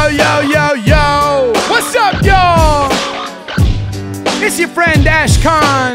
Yo. What's up, y'all? It's your friend Ash Khan.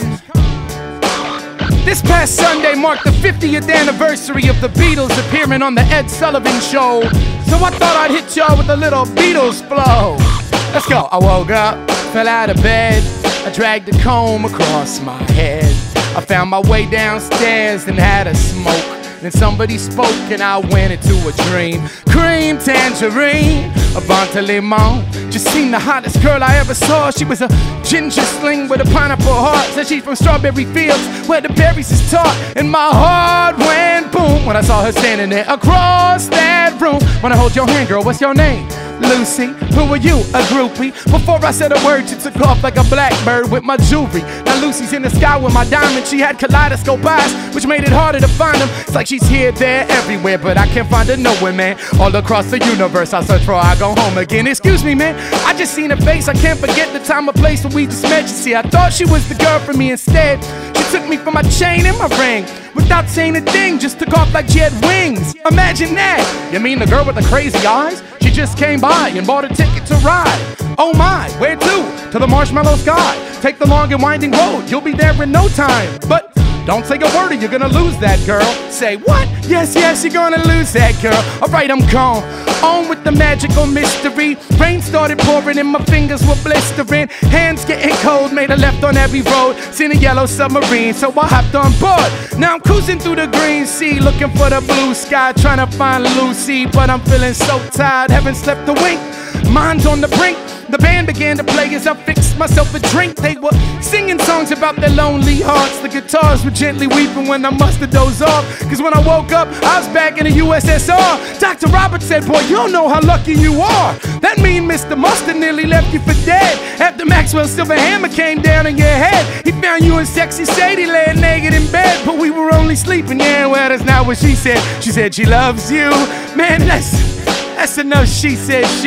This past Sunday marked the 50th anniversary of the Beatles appearing on the Ed Sullivan Show. So I thought I'd hit y'all with a little Beatles flow. Let's go. I woke up, fell out of bed, I dragged a comb across my head. I found my way downstairs and had a smoke. Then somebody spoke and I went into a dream. Cream tangerine, Avante limon. Just seemed the hottest girl I ever saw. She was a ginger sling with a pineapple heart. Said she's from Strawberry Fields where the berries is taught. And my heart went boom when I saw her standing there across that room. Wanna hold your hand, girl, what's your name? Lucy. Who are you? A groupie? Before I said a word, she took off like a blackbird with my jewelry. Now Lucy's in the sky with my diamond. She had kaleidoscope eyes, which made it harder to find them. It's like she's here, there, everywhere, but I can't find her nowhere, man. All across the universe, I search for her, I go home again. Excuse me, man, I just seen her face. I can't forget the time or place where we just met. You see, I thought she was the girl for me instead. She took me from my chain and my ring without saying a thing, just took off like she had wings. Imagine that. You mean the girl with the crazy eyes? She just came by and bought a ticket to ride. Oh my, where to? To the marshmallow sky. Take the long and winding road, you'll be there in no time. But don't say a word or you're gonna lose that girl. Say what? Yes, you're gonna lose that girl. Alright, I'm gone. On with the magical mystery. Rain started pouring and my fingers were blistering. Hands getting cold, made a left on every road. Seen a yellow submarine, so I hopped on board. Now I'm cruising through the green sea, looking for the blue sky, trying to find Lucy. But I'm feeling so tired, haven't slept a wink. Mind's on the brink. The band began to play as I fixed myself a drink. They were singing songs about their lonely hearts. The guitars were gently weeping when I must have dozed off. Cause when I woke up, I was back in the USSR. Dr. Roberts said, boy, you don't know how lucky you are. That mean Mr. Mustard nearly left you for dead. After Maxwell's silver hammer came down on your head, he found you and sexy Sadie laying naked in bed. But we were only sleeping, yeah, well, that's not what she said. She said she loves you. Man, that's enough, she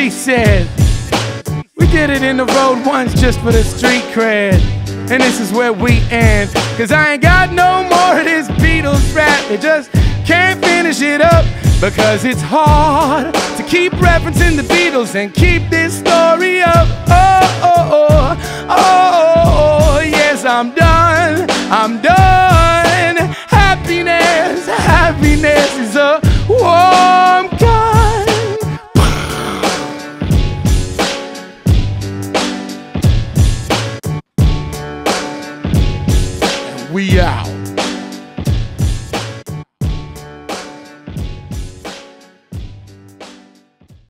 said. We did it in the road once just for the street cred. And this is where we end. Cause I ain't got no more of this Beatles rap. They just can't finish it up. Because it's hard to keep referencing the Beatles and keep this story up. Oh, yes, I'm done. Happiness is a warm gun. We out.